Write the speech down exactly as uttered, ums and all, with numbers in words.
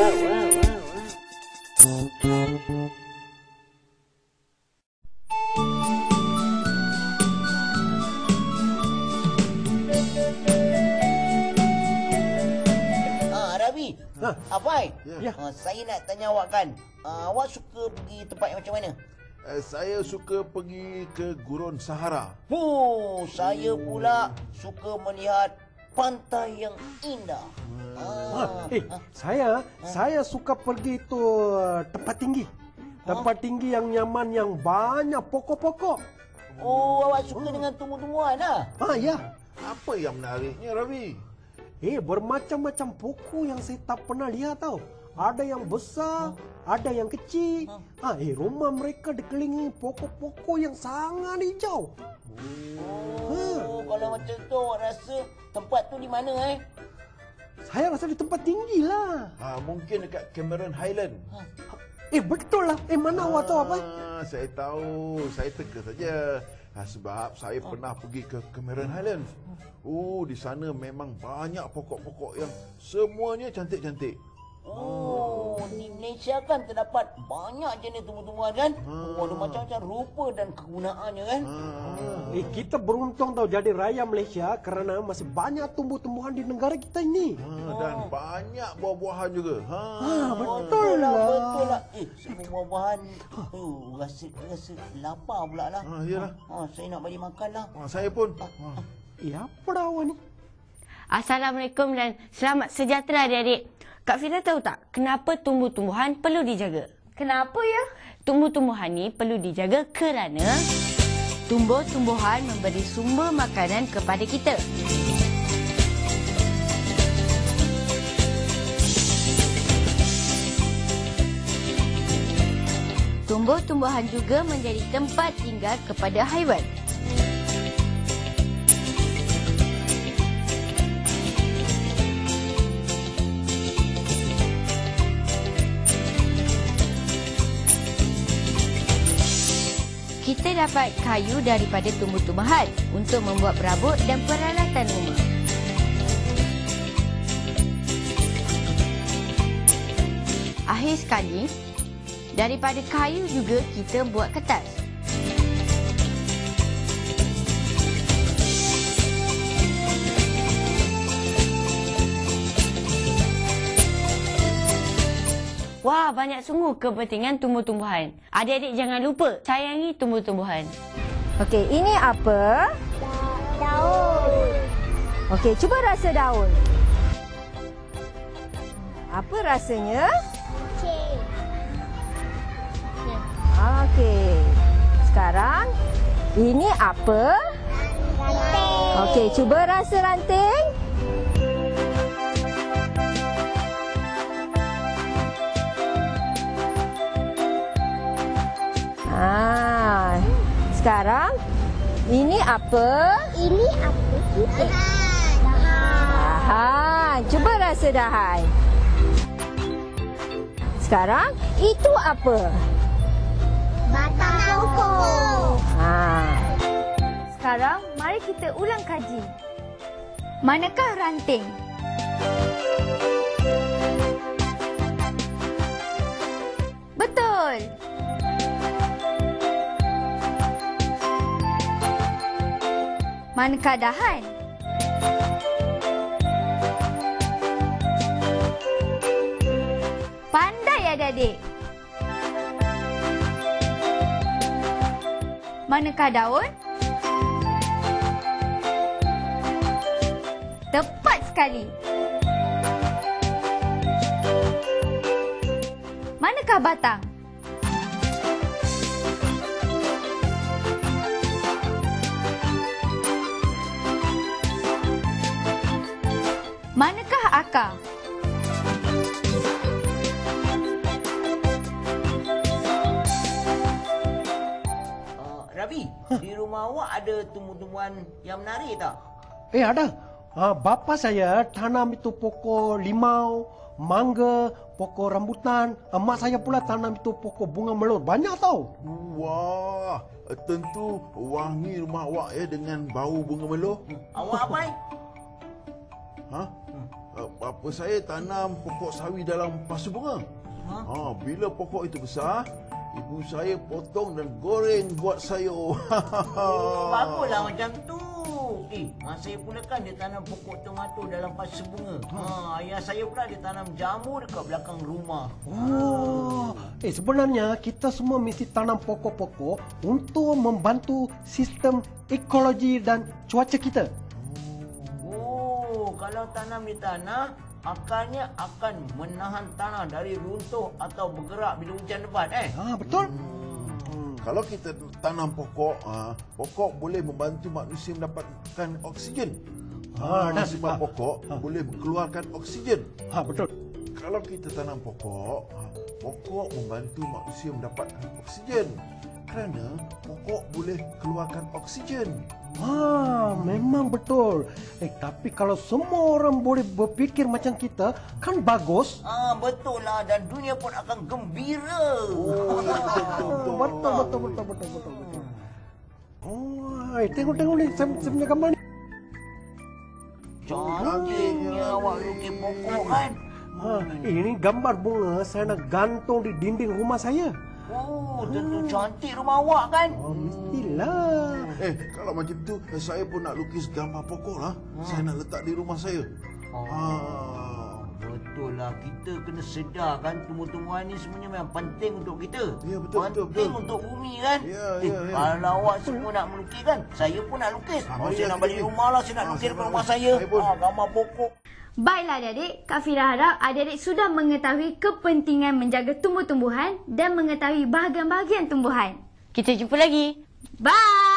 Ha. Afai, ya. uh, saya nak tanya awak kan, uh, awak suka pergi tempat yang macam mana? Uh, saya suka pergi ke Gurun Sahara. Oh, saya pula suka melihat pantai yang indah. Hmm. Ah. Ha. Eh, ha. saya ha. saya suka pergi tu tempat tinggi. Tempat ha? tinggi yang nyaman, yang banyak pokok-pokok. Oh, awak suka hmm. dengan tumbuh-tumbuhan ah? Ah, ya. Apa yang menariknya, Ravi? Eh, bermacam-macam pokok yang saya tak pernah lihat tau. Ada yang besar, hmm. ada yang kecil. Hmm. Ah, eh, rumah mereka dikelilingi pokok-pokok yang sangat hijau. Oh, ha. Kalau macam tu awak rasa tempat tu di mana eh? Saya rasa di tempat tinggi lah. Ha, mungkin dekat Cameron Highland. Ha. Eh, betul lah. Eh, mana ha. awak tahu apa? Saya tahu. Saya teka saja. Ha, sebab saya ha. pernah pergi ke Cameron Highlands. Oh, di sana memang banyak pokok-pokok yang semuanya cantik-cantik. Oh, di Malaysia kan terdapat banyak jenis tumbuh-tumbuhan kan? Ha. Oh, ada macam-macam rupa dan kegunaannya kan? Ha. Eh, kita beruntung tahu jadi rakyat Malaysia kerana masih banyak tumbuh-tumbuhan di negara kita ini. Ha, dan oh. banyak buah-buahan juga. Ha, ha betul, betul lah. Betul lah. Eh, semua buah-buahan. Oh, rasa rasa lapar pula lah. Ha, iyalah. Ha, saya nak balik makan lah. Ha, saya pun. Ha. Eh, apa dah awak ni? Assalamualaikum dan selamat sejahtera adik-adik. Kak Fira tahu tak kenapa tumbuh-tumbuhan perlu dijaga? Kenapa ya? Tumbuh-tumbuhan ni perlu dijaga kerana tumbuh-tumbuhan memberi sumber makanan kepada kita. Tumbuh-tumbuhan juga menjadi tempat tinggal kepada haiwan. Kita dapat kayu daripada tumbuh-tumbuhan untuk membuat perabot dan peralatan rumah. Akhir sekali, daripada kayu juga kita buat kertas. Wah, banyak sungguh kepentingan tumbuh-tumbuhan. Adik-adik jangan lupa sayangi tumbuh-tumbuhan. Okey, ini apa? Daun. Okey, cuba rasa daun. Apa rasanya? Cik. Okey. Sekarang, ini apa? Ranting. Okey, cuba rasa ranting. Ah, sekarang ini apa? Ini apa? Dahan. Dahan. Dahan. Cuba rasa dahan. Sekarang itu apa? Batang pokok. Ah. Sekarang mari kita ulang kaji. Manakah ranting? Betul. Manakah dahan? Pandai adik-adik. Manakah daun? Tepat sekali. Manakah batang? Manakah akar? Uh, Rabi, huh? Di rumah awak ada tumbuh-tumbuhan yang menarik tak? Eh, ada. Uh, bapa saya tanam itu pokok limau, mangga, pokok rambutan. Emak saya pula tanam itu pokok bunga melur. Banyak tau. Wah, tentu wangi rumah awak ya dengan bau bunga melur. Awak apa? Ha? uh, bapa saya tanam pokok sawi dalam pasu bunga. Ha? Ha, bila pokok itu besar, ibu saya potong dan goreng buat sayur. Oh, baguslah macam tu. Eh, mak saya pula kan dia tanam pokok tomato dalam pasu bunga. Ha, ayah saya pula dia tanam jamur dekat belakang rumah. Oh, eh sebenarnya kita semua mesti tanam pokok-pokok untuk membantu sistem ekologi dan cuaca kita. Oh, kalau tanam di tanah, akarnya akan menahan tanah dari runtuh atau bergerak bila hujan lebat, eh? Ah, betul. Kalau kita tanam pokok, ha, pokok boleh membantu manusia mendapatkan oksigen. Ha, Ha, sebab ha, pokok ha. boleh mengeluarkan oksigen. Ha, betul. Kalau kita tanam pokok, ha, pokok membantu manusia mendapatkan oksigen. Kerana pokok boleh keluarkan oksigen. Ah, memang betul. Eh, tapi kalau semua orang boleh berfikir macam kita, kan bagus. Ah, betul lah, dan dunia pun akan gembira. Oh, ya, betul, betul, Betul, betul, betul, betul, betul, betul. Oh, eh, tengok, tengok ni, saya, saya punya gambar ni. Cantiknya awak lukis pokok kan? Ha, ini gambar bunga saya nak gantung di dinding rumah saya. Oh, tentu cantik rumah awak kan? Oh, mestilah. Eh, kalau macam tu, saya pun nak lukis gambar pokok lah. Saya nak letak di rumah saya. Oh. Ha. Betul lah, kita kena sedar kan tumbuh-tumbuhan ni sebenarnya memang penting untuk kita. Ya, betul, penting betul, betul. untuk bumi kan? Ya, eh, ya, ya. Kalau awak semua nak melukis kan, saya pun nak lukis. Ah, Oh, mari saya lah nak kita balik ni. rumah lah, saya nak Ah, lukis saya depan nak rumah lukis. saya. Saya pun. Ah, gambar pokok. Baiklah adik-adik, Kak Fira harap adik-adik sudah mengetahui kepentingan menjaga tumbuh-tumbuhan dan mengetahui bahagian-bahagian tumbuhan. Kita jumpa lagi. Bye!